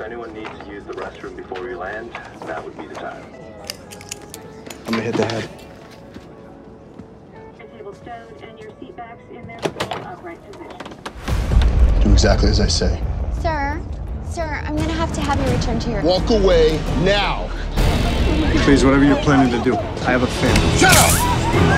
if anyone needs to use the restroom before we land, that would be the time. I'm gonna hit the head. The table stowed and your seat backs in their full upright position. Do exactly as I say. Sir, I'm gonna have to have you return to your... Walk away now. Please, whatever you're planning to do. I have a family. Shut up!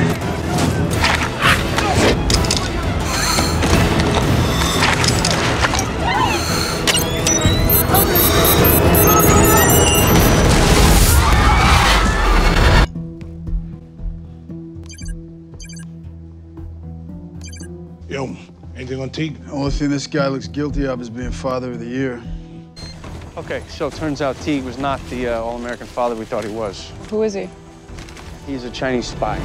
Yo, anything on Teague? The only thing this guy looks guilty of is being Father of the Year. Okay, so it turns out Teague was not the all-American father we thought he was. Who is he? He's a Chinese spy.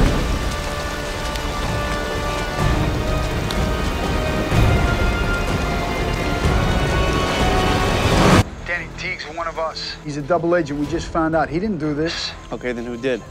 Danny, Teague's one of us. He's a double agent. We just found out. He didn't do this. Okay, then who did?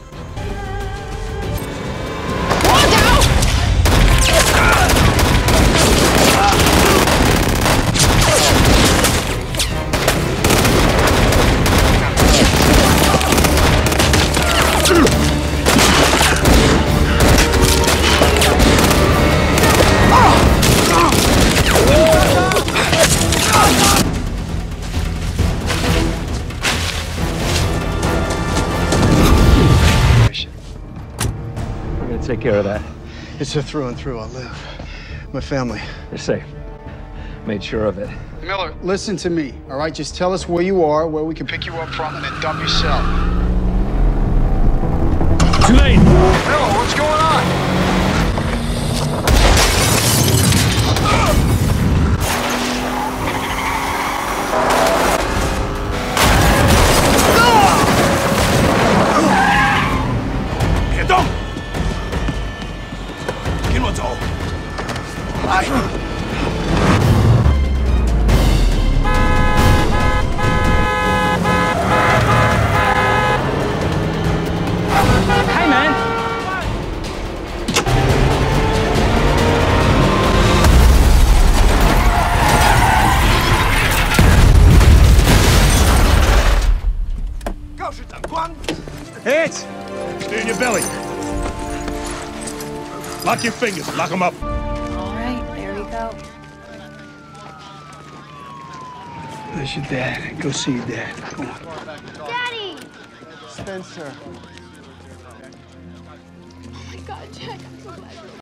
We're gonna take care of that. It's a through and through. I'll live. My family. You're safe. Made sure of it. Miller, listen to me, all right? Just tell us where you are, where we can pick you up from, and then dump yourself. Too late! Miller, what's going on? Hit! Stay in your belly. Lock your fingers. Lock them up. All right, there we go. There's your dad. Go see your dad. Come on. Daddy! Spencer. Oh my God, Jack, I'm so glad you're